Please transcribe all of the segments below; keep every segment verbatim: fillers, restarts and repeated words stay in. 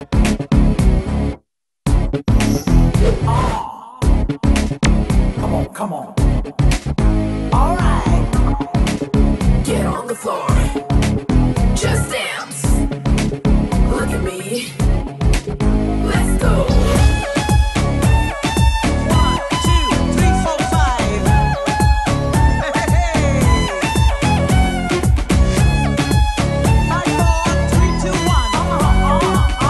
Come on. All right. Get on the floor. Just dance. Look at me. Let's go. One, two, three, four, five. Hey, hey, hey. Five, four, three, two, one. Uh-huh, uh-huh,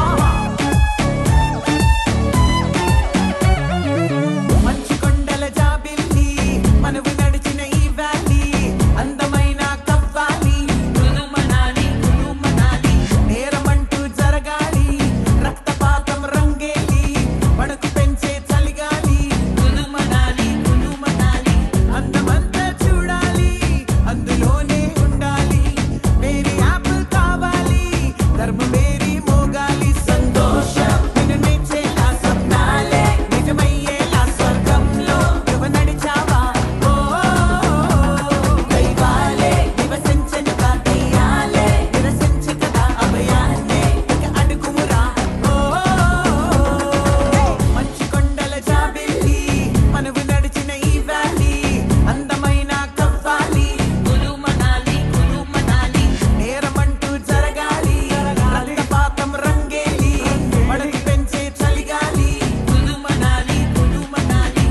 uh-huh. Manchi kondala jabilli, manavu nadichina ee valley, andamaina kavvali, kulu manali, kulu manali, neramantu jaragali, raktapatam rangeli, vadaku penche chaligali, kulu manali, kulu manali, andamanta chudali, andulone undali, meri apple kavali, dharma meri mogali, santosham ninu nechela sapnale, nijamayyela swargamlo nuvu nadichava, oh దైవాలే నివసించనుగా తీయాలే, నిరసించి కదా అభయాన్నే ఇక అడుగుమురా, ఓ మంచి కొండల జాబిల్లి, మనవు నడిచిన ఈ valley, అందమైన కవ్వాలి, కులు మనాలి, కులు మనాలి, నేరమంటూ జరగాలి, రక్తపాతం రంగేలి, వడకు పెంచే చలిగాలి, కులు మనాలి, కులు మనాలి.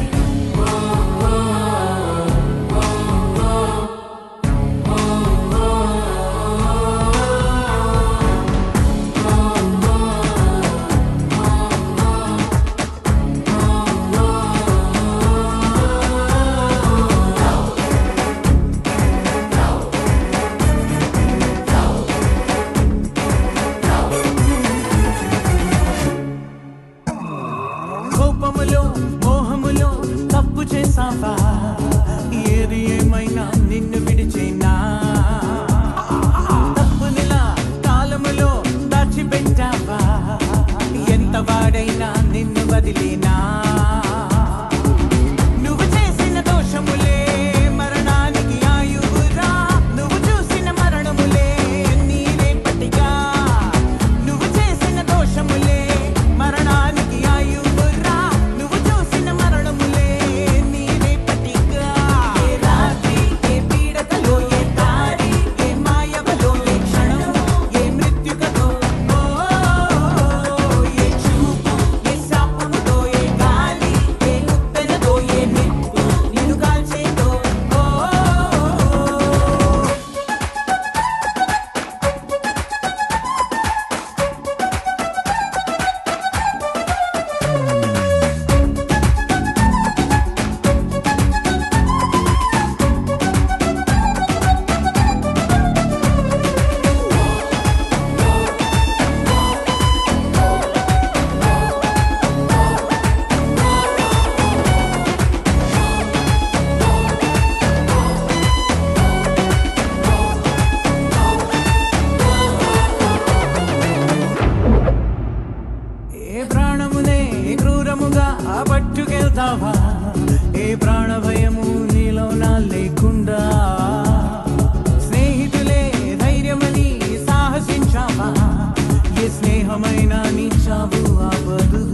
కోపములో మోహములో తప్పు చేసావా, ఏది ఏమైనా నిన్ను విడిచేనా, తప్పునిలా కాలములో దాచిపెట్టావా, ఎంత వాడైనా నిన్ను వదిలేనా, నువ్వు చేసిన దోషములే మరణానికి ఆయువురా, నువ్వు చూసిన మరణములే నీరే పట్టిగా, నువ్వు చేసిన దోషములే మరణానికి ఆయువురా, నువ్వు చూసిన మరణములే నీరే పట్టిగా, ఏ రాత్రి ఏ పీడకలో ఏ దారి ఏ మాయవలో ఏ క్షణము ఏ మృత్యుకతో, ఓ ఏ చూపు ఏ శాపముతో ఏ గాలి ఏ ఉప్పెనతో ఏ నిప్పు నిన్ను కాల్చేదో, ఓ ఏ ప్రాణమునే క్రూరముగా పట్టుకెళ్తావా, ఏ ప్రాణ భయము నీలోనా లేకుండా, స్నేహితులే ధైర్యమని సాహసించావా, ఏ స్నేహమైనా నీ చావు ఆపదు.